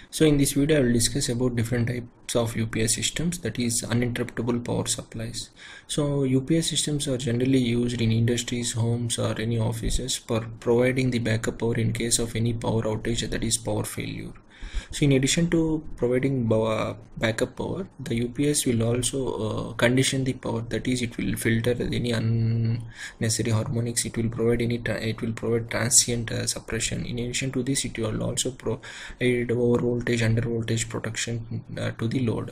So in this video I will discuss about different types of UPS systems, that is uninterruptible power supplies. So UPS systems are generally used in industries, homes or any offices for providing the backup power in case of any power outage, that is power failure. So in addition to providing backup power, the UPS will also condition the power, that is it will filter any unnecessary harmonics, it will provide transient suppression. In addition to this, it will also provide over voltage, under voltage protection to the load.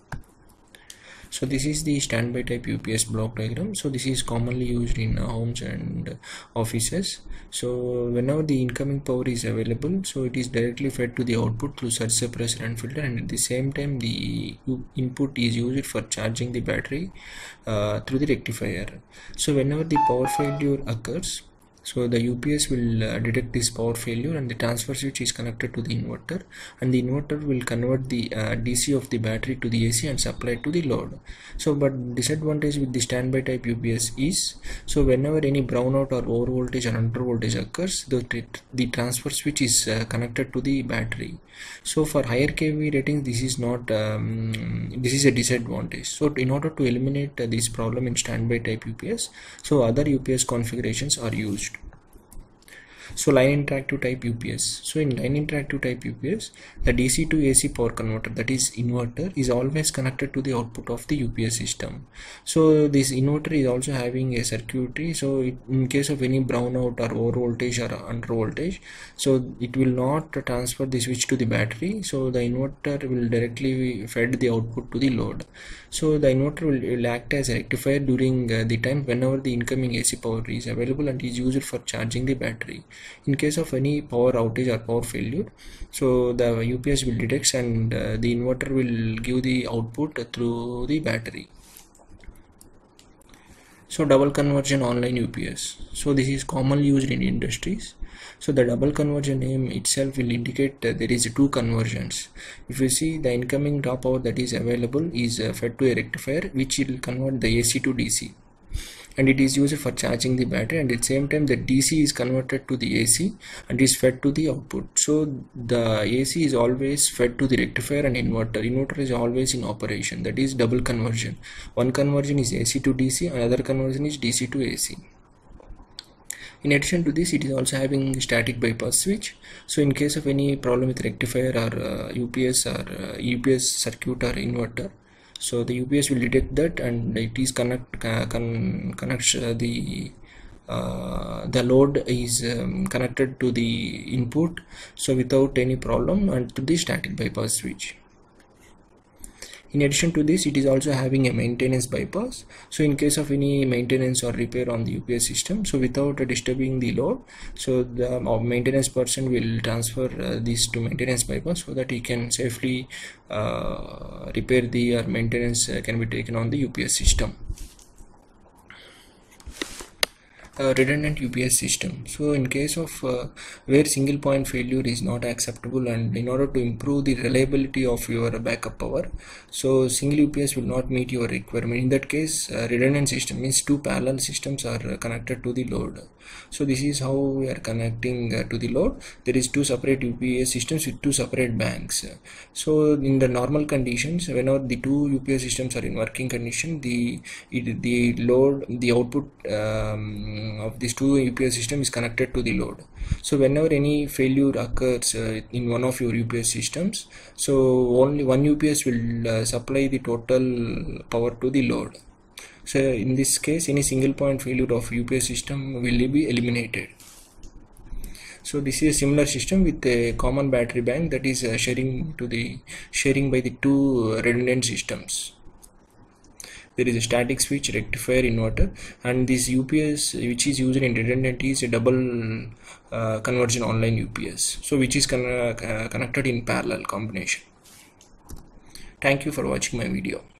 So this is the standby type UPS block diagram. So this is commonly used in homes and offices. So whenever the incoming power is available, so it is directly fed to the output through surge suppressor and filter, and at the same time the input is used for charging the battery through the rectifier. So whenever the power failure occurs, so the UPS will detect this power failure, and the transfer switch is connected to the inverter, and the inverter will convert the DC of the battery to the AC and supply it to the load. So but disadvantage with the standby type UPS is, so whenever any brownout or over voltage or under voltage occurs, the transfer switch is connected to the battery. So for higher kV ratings, this is not this is a disadvantage. So in order to eliminate this problem in standby type UPS, so other UPS configurations are used. So line interactive type UPS. So in line interactive type UPS, the DC to AC power converter, that is inverter, is always connected to the output of the UPS system. So this inverter is also having a circuitry. So in case of any brownout or over voltage or under voltage, so it will not transfer the switch to the battery. So the inverter will directly fed the output to the load. So the inverter will act as a rectifier during the time whenever the incoming AC power is available and is used for charging the battery. In case of any power outage or power failure, so the UPS will detect, and the inverter will give the output through the battery. So double conversion online UPS. So this is commonly used in industries. So the double conversion name itself will indicate there is two conversions. If you see, the incoming raw power that is available is fed to a rectifier, which will convert the AC to DC, and it is used for charging the battery, and at the same time the DC is converted to the AC and is fed to the output. So the AC is always fed to the rectifier and inverter is always in operation. That is double conversion. One conversion is AC to DC, another conversion is DC to AC. In addition to this, it is also having static bypass switch. So in case of any problem with rectifier or UPS or UPS circuit or inverter, so the UPS will detect that, and it is connects the load is connected to the input, so without any problem, and to the static bypass switch. In addition to this, it is also having a maintenance bypass. So in case of any maintenance or repair on the UPS system, so without disturbing the load, so the maintenance person will transfer this to maintenance bypass, so that he can safely repair the maintenance can be taken on the UPS system. Redundant UPS system. So in case of where single point failure is not acceptable, and in order to improve the reliability of your backup power, so single UPS will not meet your requirement. In that case, redundant system means two parallel systems are connected to the load. So this is how we are connecting to the load. There is two separate UPS systems with two separate banks. So in the normal conditions, whenever the two UPS systems are in working condition, the output of these two UPS system is connected to the load. So whenever any failure occurs in one of your UPS systems, so only one UPS will supply the total power to the load. So in this case, any single point failure of UPS system will be eliminated. So this is a similar system with a common battery bank that is sharing by the two redundant systems. There is a static switch, rectifier, inverter, and this UPS which is used in redundant is a double conversion online UPS, so which is connected in parallel combination. Thank you for watching my video.